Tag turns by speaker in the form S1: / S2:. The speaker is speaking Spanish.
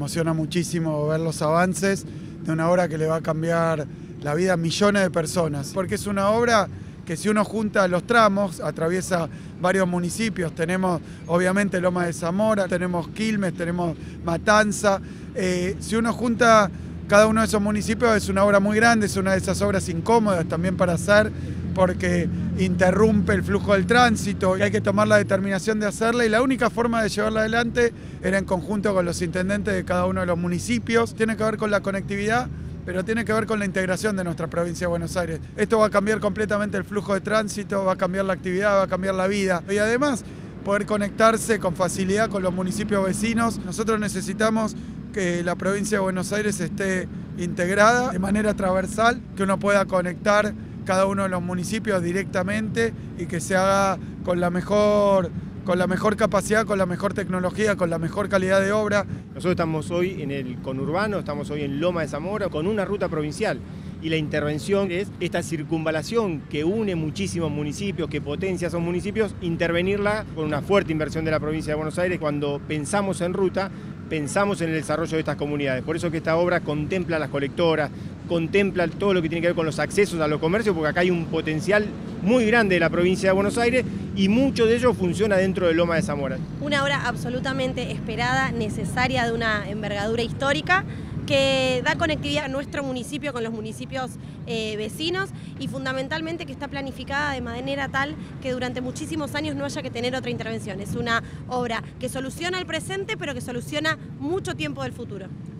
S1: emociona muchísimo ver los avances de una obra que le va a cambiar la vida a millones de personas, porque es una obra que si uno junta los tramos, atraviesa varios municipios. Tenemos obviamente Loma de Zamora, tenemos Quilmes, tenemos Matanza. Si uno junta cada uno de esos municipios es una obra muy grande, es una de esas obras incómodas también para hacer, porque interrumpe el flujo del tránsito y hay que tomar la determinación de hacerla, y la única forma de llevarla adelante era en conjunto con los intendentes de cada uno de los municipios. Tiene que ver con la conectividad, pero tiene que ver con la integración de nuestra provincia de Buenos Aires. Esto va a cambiar completamente el flujo de tránsito, va a cambiar la actividad, va a cambiar la vida y además poder conectarse con facilidad con los municipios vecinos. Nosotros necesitamos que la provincia de Buenos Aires esté integrada de manera transversal, que uno pueda conectar cada uno de los municipios directamente y que se haga con la mejor capacidad, con la mejor tecnología, con la mejor calidad de obra.
S2: Nosotros estamos hoy en el conurbano, estamos hoy en Loma de Zamora con una ruta provincial, y la intervención es esta circunvalación que une muchísimos municipios, que potencia esos municipios, intervenirla con una fuerte inversión de la provincia de Buenos Aires. Cuando pensamos en ruta, pensamos en el desarrollo de estas comunidades. Por eso que esta obra contempla las colectoras, contempla todo lo que tiene que ver con los accesos a los comercios, porque acá hay un potencial muy grande de la provincia de Buenos Aires y mucho de ello funciona dentro de Loma de Zamora.
S3: Una obra absolutamente esperada, necesaria, de una envergadura histórica, que da conectividad a nuestro municipio con los municipios vecinos, y fundamentalmente que está planificada de manera tal que durante muchísimos años no haya que tener otra intervención. Es una obra que soluciona el presente, pero que soluciona mucho tiempo del futuro.